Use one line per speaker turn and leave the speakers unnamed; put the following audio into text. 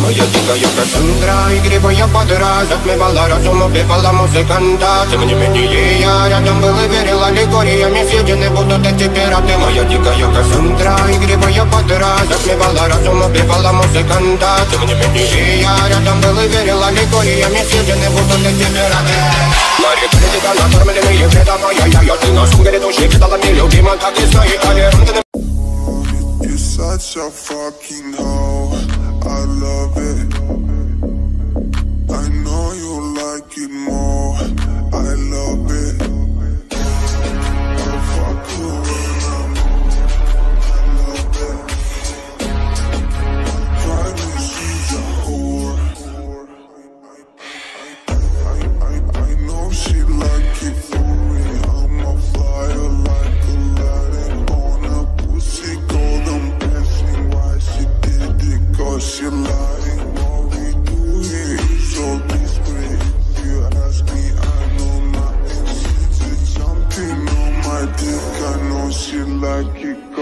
Моя дикая Кассандра, игривая подра, затмевала разум, убивала музыканта. Тем не менее я рядом был и верил аллегориями, съедены будут эти пираты. Моя дикая Кассандра, игривая подра, затмевала разум, убивала музыканта. Тем не менее я рядом был и верил аллегориями, съедены будут эти пираты. Мари политика, накормленные предавая я ты на шум грядущий, кидала мне любима, так и стоит толерантным.
You're such a fucking hoe, I love it. I know you like it more, I love it. I fuck you when I'm I love it. Drive me, she's a whore. I know she like it for me. I'm a flyer like Aladdin on a pussy golden blessing. Why she did it? Cause she lying. What we do here is so discreet. If you ask me, I know nothing. She's something on my dick. I know she like it.